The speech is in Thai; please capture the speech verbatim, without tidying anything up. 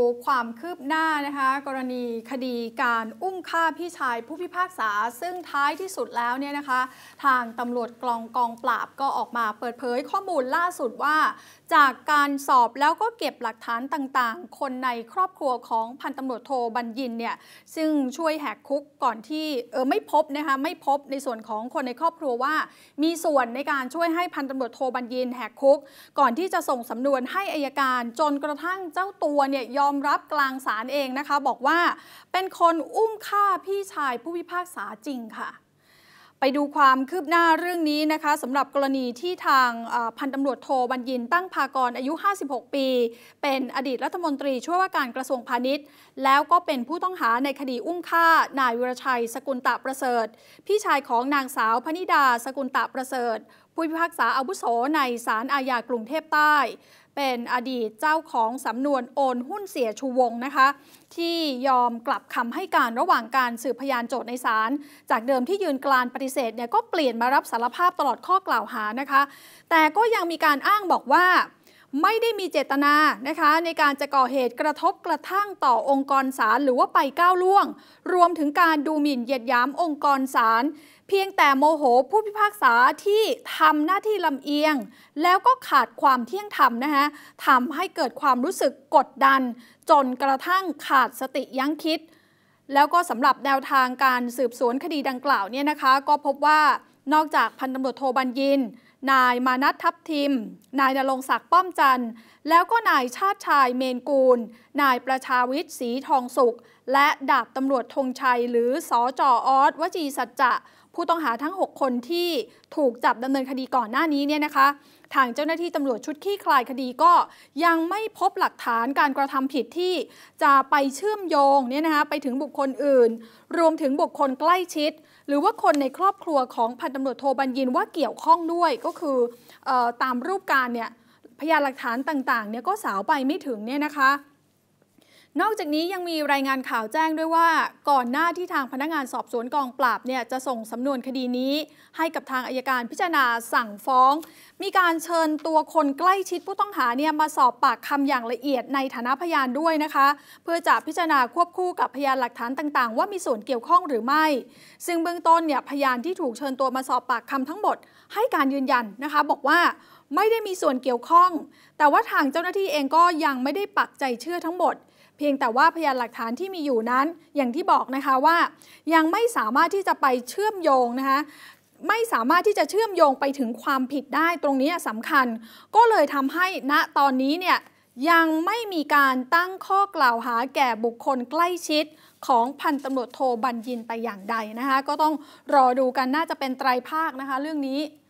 ความคืบหน้านะคะกรณีคดีการอุ้มฆ่าพี่ชายผู้พิพากษาซึ่งท้ายที่สุดแล้วเนี่ยนะคะทางตำรวจกองกองปราบก็ออกมาเปิดเผยข้อมูลล่าสุดว่าจากการสอบแล้วก็เก็บหลักฐานต่างๆคนในครอบครัวของพันตำรวจโทบัญญินเนี่ยซึ่งช่วยแหกคุกก่อนที่เออไม่พบนะคะไม่พบในส่วนของคนในครอบครัวว่ามีส่วนในการช่วยให้พันตำรวจโทบัญญินแหกคุกก่อนที่จะส่งสำนวนให้อัยการจนกระทั่งเจ้าตัวเนี่ยยอมรับกลางศาลเองนะคะบอกว่าเป็นคนอุ้มฆ่าพี่ชายผู้พิพากษาจริงค่ะไปดูความคืบหน้าเรื่องนี้นะคะสำหรับกรณีที่ทางพันตำรวจโทบัญญินตั้งภากรอายุห้าสิบหกปีเป็นอดีตรัฐมนตรีช่วยว่าการกระทรวงพาณิชย์แล้วก็เป็นผู้ต้องหาในคดีอุ้มฆ่านายวิรชัยสกุลตะประเสริฐพี่ชายของนางสาวพนิดาสกุลตะประเสริฐผู้พิพากษาอาวุโสในศาลอาญากรุงเทพใต้เป็นอดีตเจ้าของสำนวนโอนหุ้นเสียชูวงนะคะที่ยอมกลับคำให้การระหว่างการสืบพยานโจทย์ในศาลจากเดิมที่ยืนกรานปฏิเสธเนี่ยก็เปลี่ยนมารับสารภาพตลอดข้อกล่าวหานะคะแต่ก็ยังมีการอ้างบอกว่าไม่ได้มีเจตนานะคะในการจะก่อเหตุกระทบกระทั่งต่อองค์กรศาลหรือว่าไปก้าวล่วงรวมถึงการดูหมิ่นเหยียดหยามองค์กรศาลเพียงแต่โมโหผู้พิพากษาที่ทำหน้าที่ลำเอียงแล้วก็ขาดความเที่ยงธรรมนะคะทำให้เกิดความรู้สึกกดดันจนกระทั่งขาดสติยั้งคิดแล้วก็สำหรับแนวทางการสืบสวนคดีดังกล่าวเนี่ยนะคะก็พบว่านอกจากพันตำรวจโทบัญญินนายมานัททัพทิมนายณรงค์ศักดิ์ป้อมจันทร์แล้วก็นายชาติชายเมนกูลนายประชาวิทย์ศรีทองสุขและดาบตำรวจธงชัยหรือสจ.ออสวจีสัจจะผู้ต้องหาทั้งหกคนที่ถูกจับดำเนินคดีก่อนหน้านี้เนี่ยนะคะทางเจ้าหน้าที่ตำรวจชุดคลี่คลายคดีก็ยังไม่พบหลักฐานการกระทำผิดที่จะไปเชื่อมโยงเนี่ยนะคะไปถึงบุคคลอื่นรวมถึงบุคคลใกล้ชิดหรือว่าคนในครอบครัวของพันตำรวจโทบัญญินว่าเกี่ยวข้องด้วยก็คือเอ่อตามรูปการเนี่ยพยานหลักฐานต่างๆเนี่ยก็สาวไปไม่ถึงเนี่ยนะคะนอกจากนี้ยังมีรายงานข่าวแจ้งด้วยว่าก่อนหน้าที่ทางพนักงานสอบสวนกองปราบเนี่ยจะส่งสำนวนคดีนี้ให้กับทางอัยการพิจารณาสั่งฟ้องมีการเชิญตัวคนใกล้ชิดผู้ต้องหาเนี่ยมาสอบปากคำอย่างละเอียดในฐานะพยานด้วยนะคะเพื่อจะพิจารณาควบคู่กับพยานหลักฐานต่างๆว่ามีส่วนเกี่ยวข้องหรือไม่ซึ่งเบื้องต้นเนี่ยพยานที่ถูกเชิญตัวมาสอบปากคำทั้งหมดให้การยืนยันนะคะบอกว่าไม่ได้มีส่วนเกี่ยวข้องแต่ว่าทางเจ้าหน้าที่เองก็ยังไม่ได้ปักใจเชื่อทั้งหมดเพียงแต่ว่าพยานหลักฐานที่มีอยู่นั้นอย่างที่บอกนะคะว่ายังไม่สามารถที่จะไปเชื่อมโยงนะคะไม่สามารถที่จะเชื่อมโยงไปถึงความผิดได้ตรงนี้สำคัญก็เลยทำให้ณตอนนี้เนี่ยยังไม่มีการตั้งข้อกล่าวหาแก่บุคคลใกล้ชิดของพันตำรวจโทบัญญินแต่อย่างใดนะคะก็ต้องรอดูกันน่าจะเป็นไตรภาคนะคะเรื่องนี้